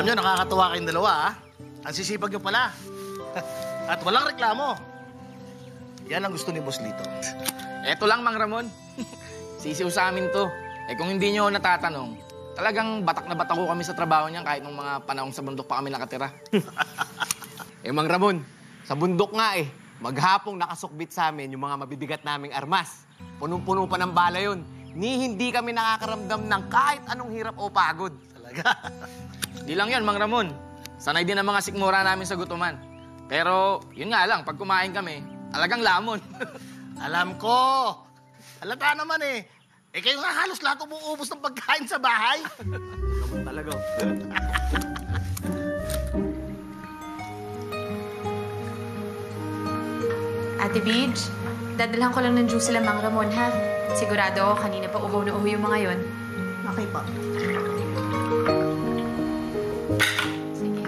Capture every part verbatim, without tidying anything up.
nyo, nakakatuwa kayong dalawa, ha? Ang sisipag nyo pala. At walang reklamo. Yan ang gusto ni Boss Lito. Eto lang, Mang Ramon. Sisiw sa amin to. Eh kung hindi nyo natatanong, talagang batak na batak ko kami sa trabaho niyan kahit nung mga panahong sa bundok pa kami nakatira. Eh, Mang Ramon, sa bundok nga eh. Maghapong nakasukbit sa amin yung mga mabibigat naming armas. Punong-puno pa ng bala yun. Ni hindi kami nakakaramdam ng kahit anong hirap o pagod. Talaga? Di lang yan, Mang Ramon. Sanay din ang mga sikmura namin sa gutuman. Pero, yun nga lang, pag kumain kami, talagang lamon. Alam ko. Halata naman eh. Eh kayo nga halos lahat umuubos ng pagkain sa bahay. Naman talaga. Ate Beach, dadalhan ko lang ng juice sila, Mang Ramon, ha? Sigurado ako, kanina pa uhaw na uhaw yung mga yon. Okay po. Sige.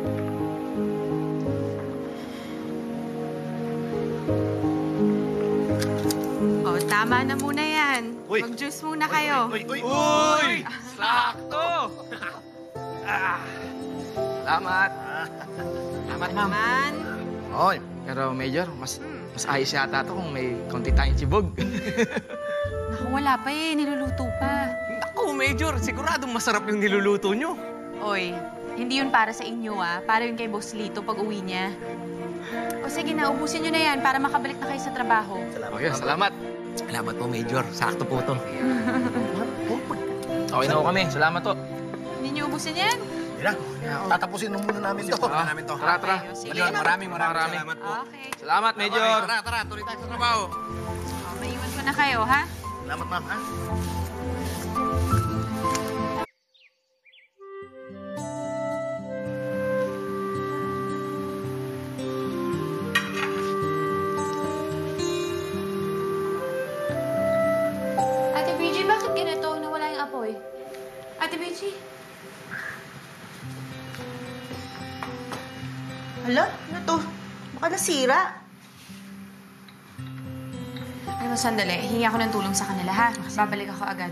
Oh, tama na muna yan. Uy. Mag-juice muna kayo. Uy, uy, uy! Uy! Sakto! ah, salamat. Salamat naman. Oy. Pero, Major, mas mas ayos yata to kung may konti tayong chibog. Naku, wala pa eh. Niluluto pa. Naku, Major, siguradong masarap yung niluluto nyo. Oy, hindi yun para sa inyo, ah. Para yun kay Boss Lito pag uwi niya. O sige na, ubusin nyo na yan para makabalik na kayo sa trabaho. Salamat. Okay, salamat. Salamat po, Major. Sakto po to. Okay na ho kami. Salamat to. Hindi nyo ubusin yan? Yan na. Tatapusin na muna namin ito. Ah, namin to. Tara, tara. Okay, o sige. Major, maraming maraming Maraming. salamat po. Okay. Salamat, Major. Tara, tara. Tuloy tayo sa trabaho. O, maiwan ko na kayo, ha? Salamat, ma'am, ha? Ate B G, bakit ganito? Nawala yung apoy. Ate B G? Hala, ano to? Baka nasira. Ano mo, sandali. Hingi ako ng tulong sa kanila, ha? Babalik ako agad.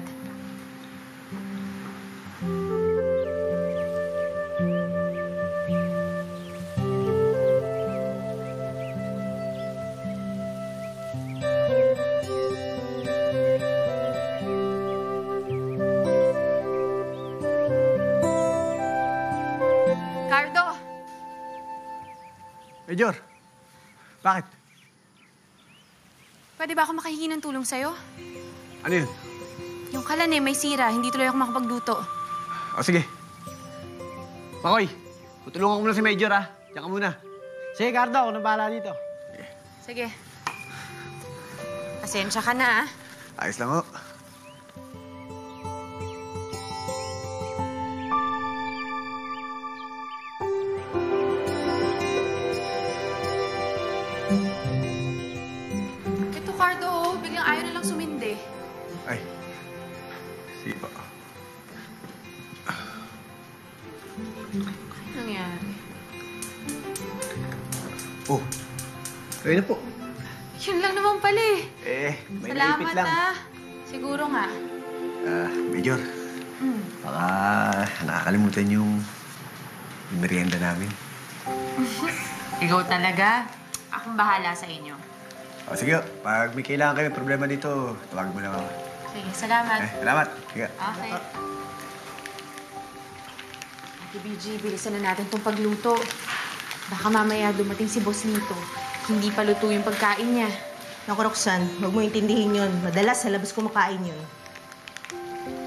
Cardo! Major, bakit? Pwede ba ako makahingi ng tulong sa'yo? Ano yun? Yung kalan eh, may sira. Hindi tuloy ako makapagluto. O, sige. Macoy, tutulungan ko muna si Major, ha? Diyan ka muna. Sige, Cardo, ako nang bahala dito. Sige. Pasensya ka na, ah. Ayos lang, ho. Ito, Cardo, oh. Biglang ayaw na lang sumindi. Ay. Sige pa. Ano nangyari? Oh, kayo na po. Yun lang naman pala eh. Eh, may Salamat, naipit lang. ah. Siguro nga. Ah, Major, Mm. baka nakakalimutan yung, yung merienda namin. Ikaw talaga. Akong bahala sa inyo. O, sige, pag may kailangan kayo, may problema dito, tawag mo lang ako. Sige, salamat. Eh, salamat. Sige. Okay. Ate B G, bilisan na natin itong pagluto. Baka mamaya dumating si Boss Lito. Hindi pa luto yung pagkain niya. Naku, Roxanne, huwag mo intindihin yun. Madalas sa labas kumakain yun.